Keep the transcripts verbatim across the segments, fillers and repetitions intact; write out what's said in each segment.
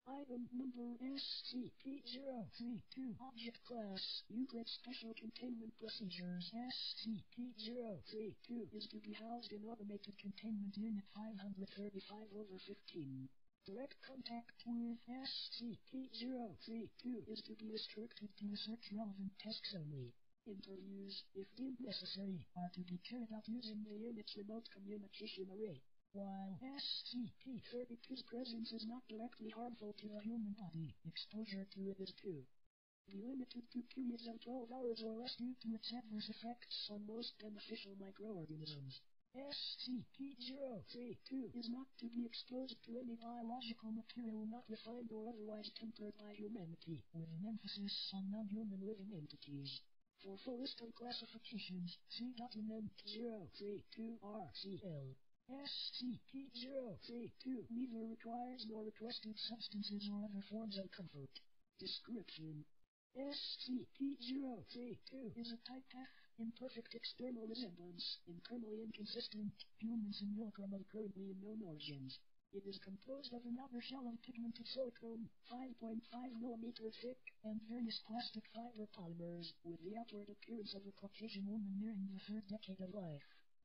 Item number S C P zero three two Object Class Euclid Special Containment Procedures S C P zero three two is to be housed in Automated Containment Unit five thirty-five over fifteen. Direct contact with S C P zero three two is to be restricted to research-relevant tasks only. Interviews, if deemed necessary, are to be carried out using the unit's remote communication array. While S C P thirty-two's presence is not directly harmful to the human body, exposure to it is too. Be limited to periods of twelve hours or less due to its adverse effects on most beneficial microorganisms. S C P zero three two is not to be exposed to any biological material not refined or otherwise tempered by humanity, with an emphasis on non-human living entities. For full list of classifications, see document zero three two R C L. S C P zero three two neither requires nor requested substances or other forms of comfort. Description: S C P zero three two is a type F, imperfect external resemblance, internally inconsistent, human simulacrum of currently unknown origins. It is composed of an outer shell of pigmented silicone, five point five millimeters thick, and various plastic fiber polymers, with the outward appearance of a Caucasian woman nearing the third decade of life.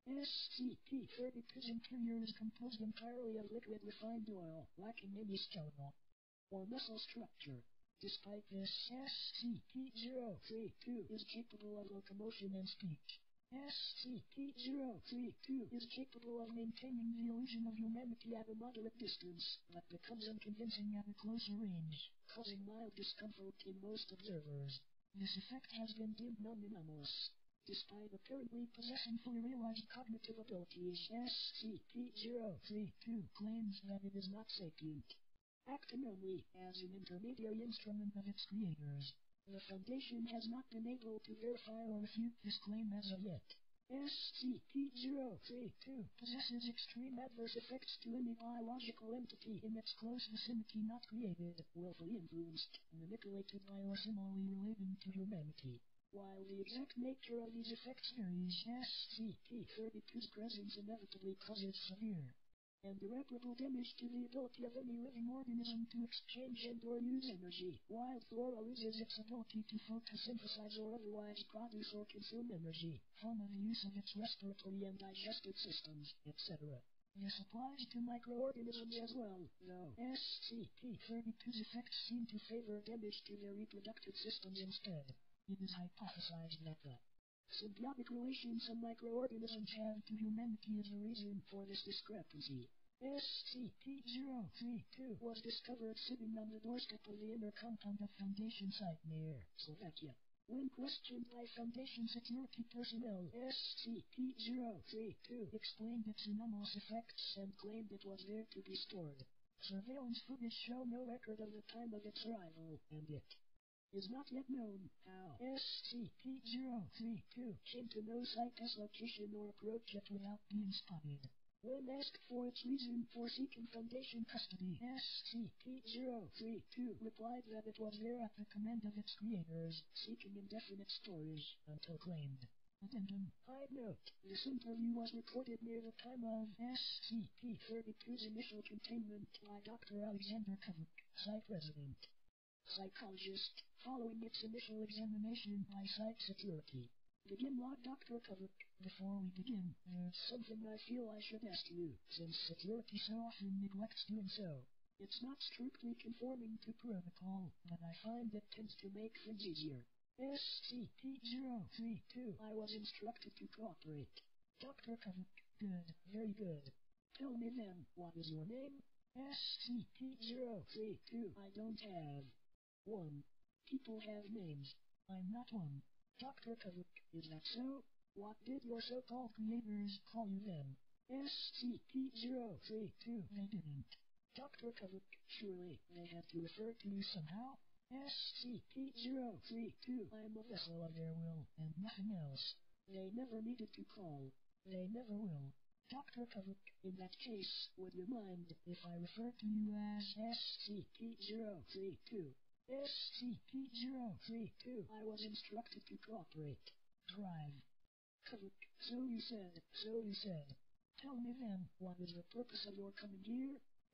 S C P thirty-two's interior is composed entirely of liquid refined oil, lacking any skeletal or muscle structure. Despite this, S C P zero three two is capable of locomotion and speech. S C P zero three two is capable of maintaining the illusion of humanity at a moderate distance, but becomes unconvincing at a closer range, causing mild discomfort in most observers. This effect has been deemed non-anomalous. Despite apparently possessing fully realized cognitive abilities, S C P zero three two claims that it is not sapient, acting only as an intermediary instrument of its creators. The Foundation has not been able to verify or refute this claim as of yet. S C P zero three two possesses extreme adverse effects to any biological entity in its close vicinity not created, willfully influenced, manipulated by or similarly related to humanity. While the exact nature of these effects varies, S C P thirty-two's presence inevitably causes severe and irreparable damage to the ability of any living organism to exchange and or use energy, while flora loses its ability to photosynthesize or otherwise produce or consume energy, from the use of its respiratory and digestive systems, et cetera. This applies to microorganisms as well, though S C P thirty-two's effects seem to favor damage to their reproductive systems instead. It is hypothesized that the symbiotic relation some microorganisms have to humanity is the reason for this discrepancy. S C P zero three two was discovered sitting on the doorstep of the inner compound of Foundation site near Slovakia. When questioned by Foundation security personnel, S C P zero three two explained its anomalous effects and claimed it was there to be stored. Surveillance footage show no record of the time of its arrival, and it is not yet known how S C P zero three two came to know site's location or approach it without being spotted. When asked for its reason for seeking Foundation custody, S C P zero three two replied that it was there at the command of its creators, seeking indefinite storage, until claimed. Addendum. Side note, this interview was recorded near the time of S C P thirty-two's initial containment by Doctor Alexander Kovac, site resident psychologist, following its initial examination by site security. Begin log Doctor Kovac. Before we begin, there's something I feel I should ask you, since security so often neglects doing so. It's not strictly conforming to protocol, but I find it tends to make things easier. S C P zero three two I was instructed to cooperate. Doctor Kovac. Good, very good. Tell me then, what is your name? S C P zero three two I don't have one. People have names. I'm not one. Doctor Kovac, is that so? What did your so-called creators call you then? S C P zero three two They didn't. Doctor Kovac, surely they had to refer to you somehow? S C P zero three two I'm a vessel of their will, and nothing else. They never needed to call. They never will. Doctor Kovac, in that case, would you mind if I refer to you as S C P zero three two? S C P zero three two I was instructed to cooperate. Drive. Kovac, so you said, so you said. Tell me then, what is the purpose of your coming here?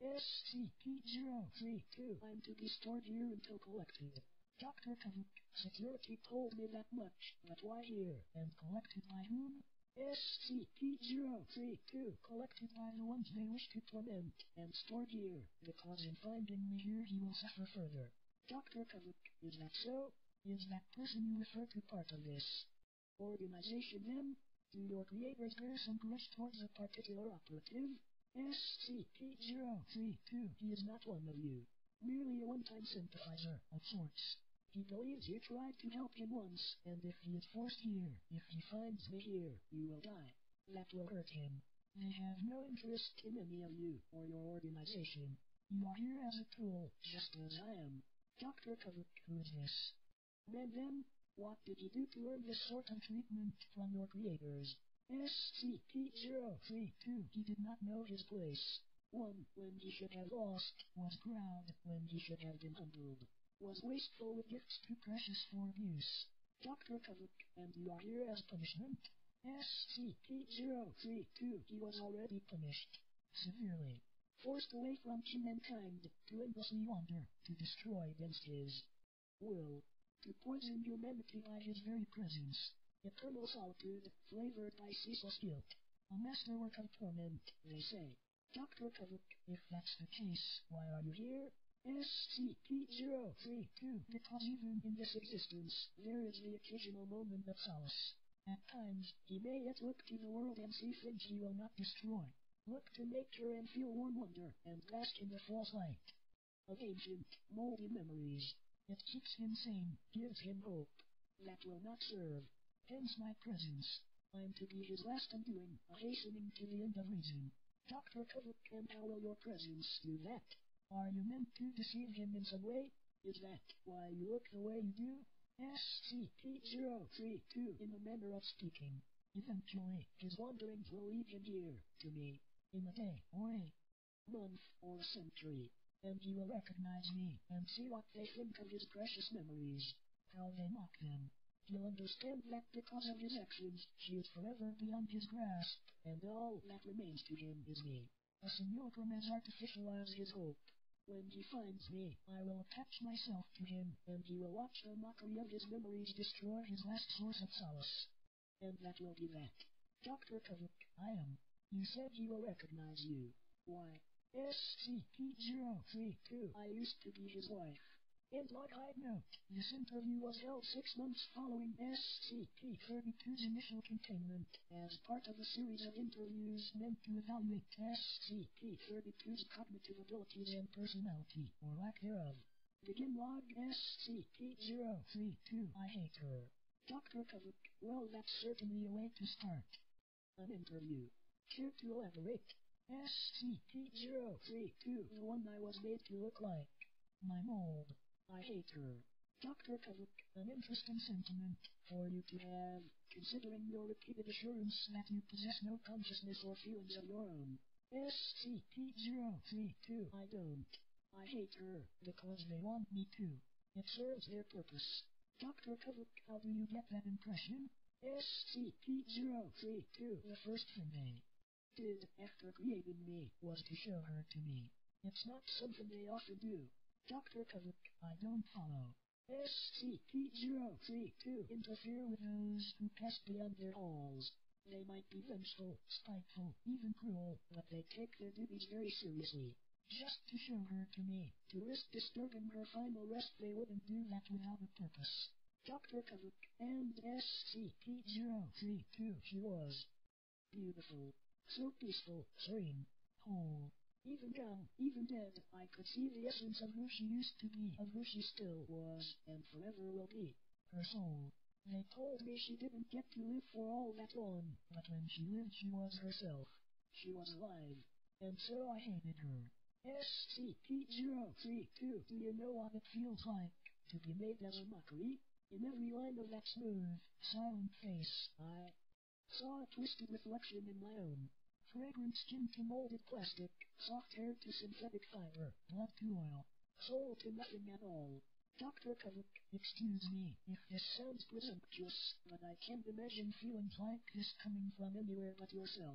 S C P zero three two. I'm to be stored here until collected. Doctor Kavuk, security told me that much, but why here, and collected by whom? S C P zero three two, collected by the ones they wish to torment, and stored here, because in finding me here he will suffer further. Doctor Kavuk, is that so? Is that person you refer to part of this organization then? Do your creators bear some grudge towards a particular operative? S C P zero three two, he is not one of you. Merely a one-time sympathizer, of sorts. He believes you tried to help him once, and if he is forced here, if he finds me here, you will die. That will hurt him. They have no interest in any of you, or your organization. You are here as a tool, just as I am. Doctor Kavuk, who is this? Then then, what did you do to earn this sort of treatment from your creators? S C P zero three two, he did not know his place. Won when he should have lost, was proud when he should have been humbled, was wasteful with gifts too precious for abuse. Doctor Kavuk, and you are here as punishment? S C P zero three two, he was already punished. Severely. Forced away from humankind, to endlessly wander, to destroy against his will, to poison humanity by his very presence. Eternal solitude, flavored by ceaseless guilt. A masterwork of torment, they say. Doctor Kavuk, if that's the case, why are you here? S C P zero three two, because even in this existence, there is the occasional moment of solace. At times, he may yet look to the world and see things he will not destroy. Look to nature and feel warm wonder, and bask in the false light of ancient, moldy memories. It keeps him sane, gives him hope. That will not serve. Hence my presence. I'm to be his last undoing, a hastening to the end of reason. Doctor Kavuk, and how will your presence do that? Are you meant to deceive him in some way? Is that why you look the way you do? S C P zero three two, in a manner of speaking. Eventually, his wanderings will lead him here, to me, in a day, or a month, or a century, and he will recognize me, and see what they think of his precious memories, how they mock them. He'll understand that because of his actions, she is forever beyond his grasp, and all that remains to him is me, a simulacrum as artificial as his hope. When he finds me, I will attach myself to him, and he will watch the mockery of his memories destroy his last source of solace. And that will be that. Doctor Kavuk, I am. You said he will recognize you. Why, S C P zero three two, I used to be his wife. And like I'd note, this interview was held six months following S C P thirty-two's initial containment, as part of a series of interviews meant to evaluate S C P thirty-two's cognitive abilities and personality, or lack thereof. Begin log S C P zero three two, I hate her. Doctor Kavuk, well, that's certainly a way to start an interview. Care to elaborate? S C P zero three two, the one I was made to look like my mold. I hate her. Doctor Kavuk, an interesting sentiment for you to have, considering your repeated assurance that you possess no consciousness or feelings of your own. S C P zero three two, I don't. I hate her, because they want me to. It serves their purpose. Doctor Kavuk, how do you get that impression? S C P zero three two, the first thing they did after creating me was to show her to me. It's not something they often do. Doctor Kavuk, I don't follow. S C P zero three two, interfere with those who pass beyond their halls. They might be vengeful, spiteful, even cruel, but they take their duties very seriously. Just to show her to me, to risk disturbing her final rest, they wouldn't do that without a purpose. Doctor Kavuk, and S C P zero three two, she was beautiful, so peaceful, serene, whole. Even young, even dead, I could see the essence of who she used to be, of who she still was, and forever will be. Her soul. They told me she didn't get to live for all that long, but when she lived she was herself. She was alive, and so I hated her. S C P zero three two, do you know what it feels like to be made as a mockery? In every line of that smooth, silent face, I saw a twisted reflection in my own. Fragrant skin to molded plastic, soft hair to synthetic fiber, blood to oil, soul to nothing at all. Doctor Kavuk, excuse me if this sounds presumptuous, but I can't imagine feelings like this coming from anywhere but yourself.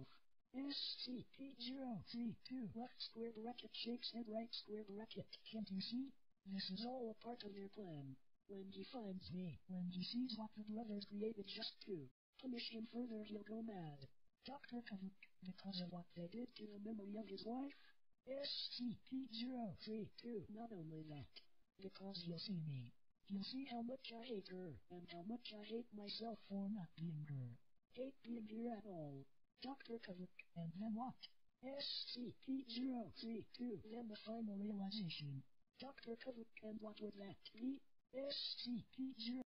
S C P zero three two. Left square bracket shakes head, right square bracket. Can't you see? This is all a part of their plan. When he finds me, when he sees what the brothers created just to punish him further, he'll go mad. Doctor Kavuk, because of what they did to the memory of his wife. S C P zero three two. Not only that, because he'll see me. He'll see how much I hate her, and how much I hate myself for not being her. Hate being here at all. Doctor Kavuk, and then what? S C P zero three two. Then the final realization. Doctor Kavuk, and what would that be? S C P zero